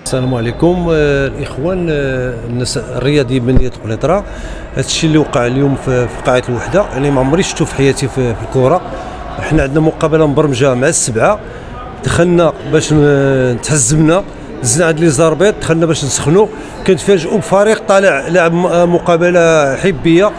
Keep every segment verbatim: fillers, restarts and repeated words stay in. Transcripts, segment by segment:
السلام عليكم. آه، الاخوان، آه، الناس الرياضيين من مدينه قنيطره. هذا الشيء اللي وقع اليوم في في قاعه الوحده يعني ما عمري شفتو في حياتي في, في الكره. احنا عندنا مقابله مبرمجه مع السبعه، دخلنا باش تهزمنا، دزنا عند لي زاربيط، دخلنا باش نسخنوا، كنتفاجئوا بفريق طالع لاعب مقابله حبيه.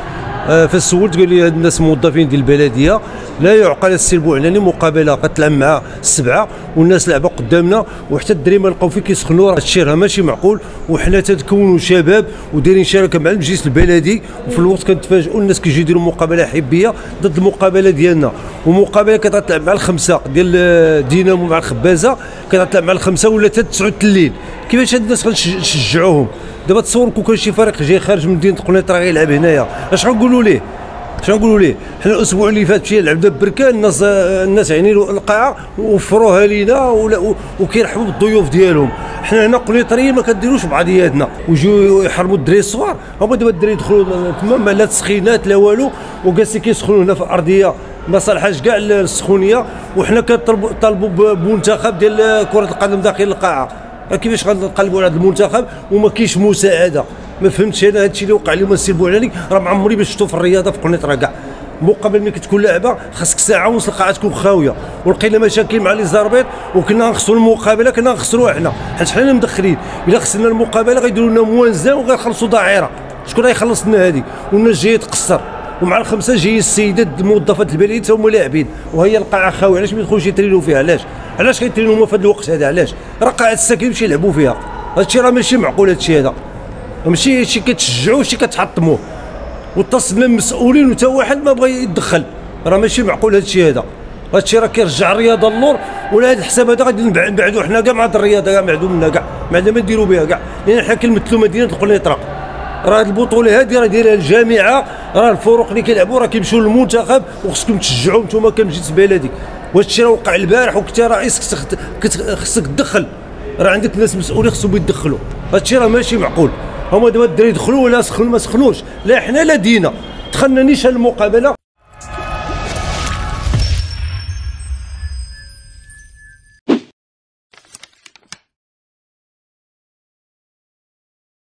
فسولت قال لي هاد الناس موظفين ديال البلديه، لا يعقل السي البوعلاني مقابله كتلعب مع السبعه والناس لعبه قدامنا وحتى الدراري ما لقاو فين كيسخنوا. هادشي راه ماشي معقول، وحنا تنكونوا شباب ودايرين شراكه مع المجلس البلدي، وفي الوقت كنتفاجئوا الناس كيجيو يديروا مقابله حبيه ضد المقابله ديالنا، ومقابله كتلعب مع الخمسه ديال دينامو مع الخبازه، كتلعب مع الخمسه ولا حتى تسعود الليل. كيفاش هاد الناس غنشجعوهم؟ دابا تصور كون كان شي فريق جاي خارج من مدينه قنيطره غيلعب هنايا، اش غنقولوا ليه؟ اش غنقولوا ليه؟ حنا الاسبوع اللي فات مشينا لعبنا ببركان، الناس الناس يعني القاعه وفروها لينا وكيرحبوا بالضيوف ديالهم. حنا هنا قنيطريين ما كنديروش بعضياتنا ويجيو يحرموا الدراري الصغار. هما دابا الدراري يدخلوا تما لا تسخينات لا والو، وجالسين كيسخنوا هنا في الارضيه ما صالحاش كاع السخونيه، وحنا كنطالبوا بمنتخب ديال كره القدم داخل القاعه. كيفاش غنقلبوا على هذا المنتخب وما كاينش مساعده؟ ما فهمتش انا هادشي اللي وقع اليوم السي البوعلاني، راه ما عمري ما شفتو في الرياضه في قنيطره كاع. مقابل ملي كتكون لعبه خاصك ساعه ونص القاعه تكون خاويه، ولقينا مشاكل مع لي زاربيط وكنا نخسروا المقابله، كنا نخسروها حنا حيت حنا اللي مدخلين. الا خسرنا المقابله غيديروا لنا موازنه وغيخلصوا ظاهره، شكون غيخلص لنا هذه؟ والناس جايه تقصر، ومع الخمسه جايين السيدات موظفات البلديه تا هما لاعبين، وهي القاعه خاويه. علاش ما يدخلوش يترينوا فيها؟ علاش علاش كيترينوا هما في هذا الوقت هذا؟ علاش؟ راه قاعه الساكن يمشي يلعبوا فيها. هادشي راه ماشي معقول، هادشي هذا ماشي شي كتشجعوه شي كتحطموه. واتصلنا بالمسؤولين وتا واحد ما بغى يتدخل، راه ماشي معقول هادشي هذا. هادشي راه كيرجع الرياضه للور، ولا هذا الحساب هذا غادي نبعدوا حنا كاع مع هاد الرياضه، كاع نبعدوا منها كاع، ما عندنا ما نديروا بها كاع، لان حنا كنمثلوا مدينه القنيطره. راه البطوله هذه راه دايرها الجامعه، راه الفرق اللي كيلعبوا راه كيمشيو للمنتخب، وخصكم تشجعوا نتوما كمجلس بلدي. وهذا الشيء راه وقع البارح، وكنت رئيس خصك تدخل، راه عندك ناس مسؤولين خصهم يتدخلوا. هذا الشيء راه ماشي معقول. هما دابا الدراري يدخلوا ولا سخنوا ما سخنوش، لا حنا لا دينا دخلنا نيشان المقابله